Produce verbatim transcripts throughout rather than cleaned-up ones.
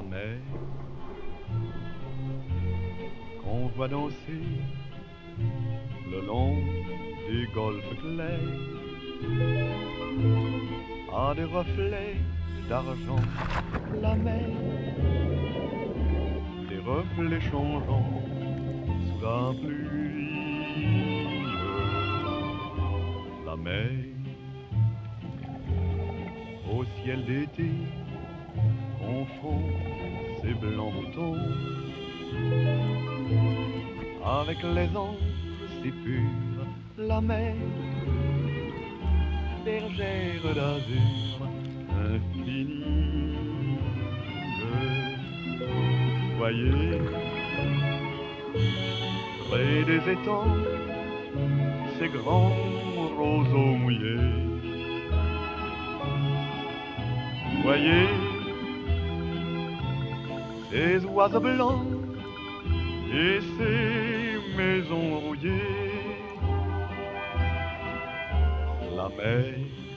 mer qu'on voit danser le long des golfes clairs a des reflets d'argent, la mer, des reflets changeants sous la pluie. La mer au ciel d'été confond ses blancs moutons avec les anges si purs. La mer, bergère d'azur infinie. Voyez, près des étangs, ces grands roseaux mouillés. Voyez, ces oiseaux blancs et ces maisons rouillées. La mer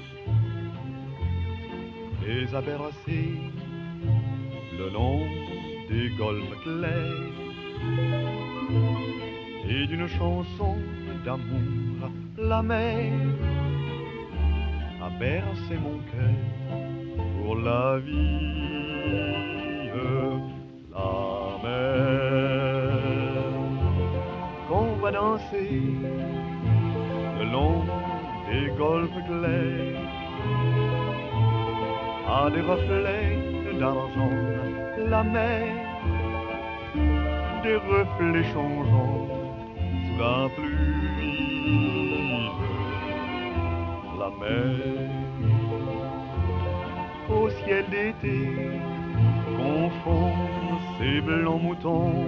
les a bercés le long des golfes clairs et d'une chanson d'amour. La mer a bercé mon cœur pour la vie. La mer qu'on va danser le long des golfes clairs a des reflets d'argent. La mer, des reflets changeants sous la pluie. La mer au ciel d'été confond ses blancs moutons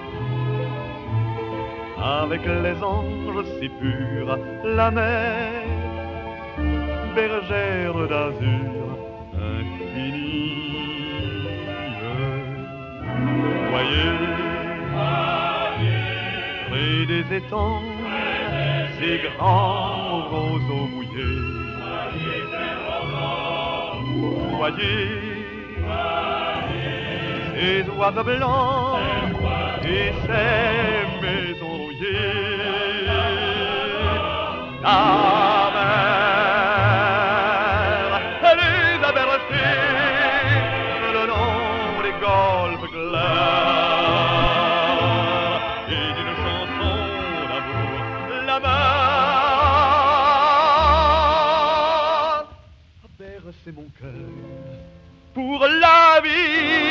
avec les anges si purs. La mer, bergère d'azur infinie. Voyez, près des étangs, ces grands roseaux mouillés. Voyez, ces oiseaux blancs et ces maisons rouillées. La mer, elle les a bercés le long des golfes clairs et d'une chanson d'amour. La mer a bercé mon cœur pour la vie.